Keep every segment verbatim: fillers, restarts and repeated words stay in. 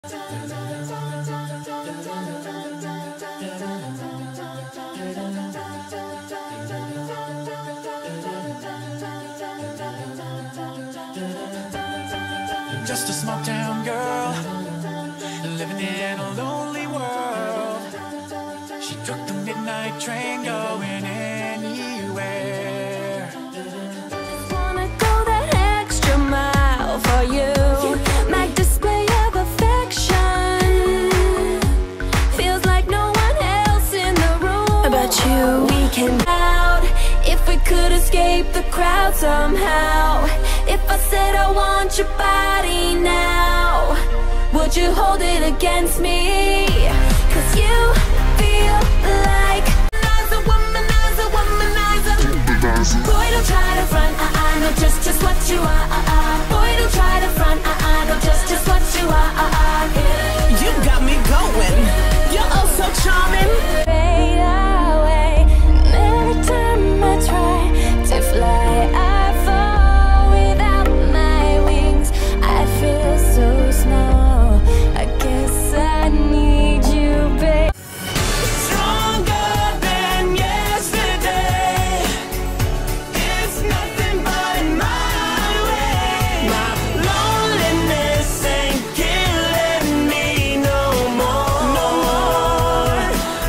Just a small town girl, living in a lonely world. She took the midnight train going anywhere. Just wanna go that extra mile for you. My display of affection feels like no one else in the room. About you, we can out if we could escape the crowd somehow. If I said I want your body now, would you hold it against me? Cause you feel like womanizer, womanizer, womanizer. Boy, don't try to front, I, I know just, just what you are, uh, uh. Boy, don't try to front, I, I know just, just what you are, uh, uh. Yeah. You got me going, you're oh so charming. Fade away, and every time I try to fly, I fall without my wings. I feel so small, I guess I need you, babe. Stronger than yesterday, it's nothing but my way. My loneliness ain't killing me no more, no more.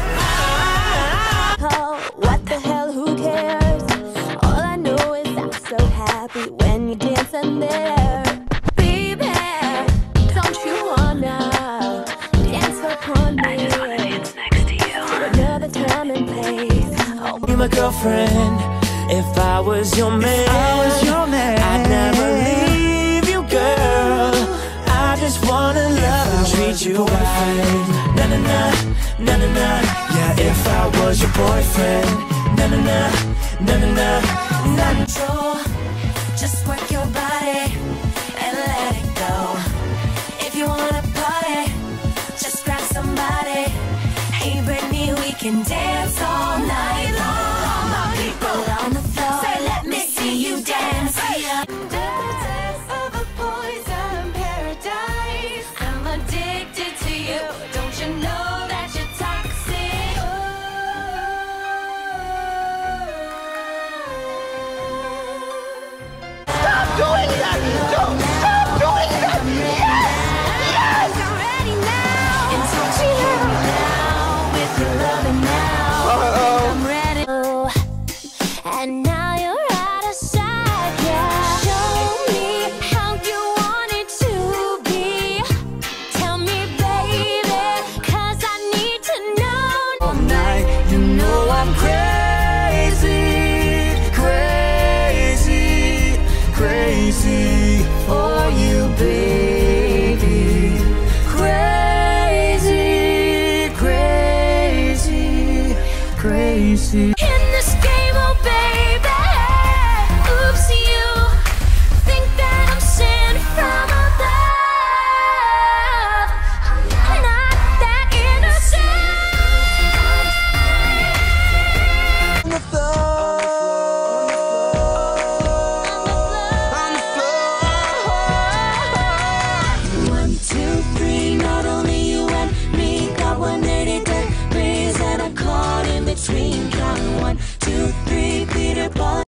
I Oh, what the hell, who cares? All I know is I'm so happy when you dance in there. Baby, don't you wanna dance upon me? I just wanna dance next to you. To another time and place. Oh, be my girlfriend. If I was your man, I was your man, I'd never leave you, girl. I just wanna love and treat you right. Na na na, na na na. Yeah, if I was your boyfriend, na na na, na na na, na na. control. Just work your body and let it go. If you wanna party, just grab somebody. Hey Brittany, we can dance all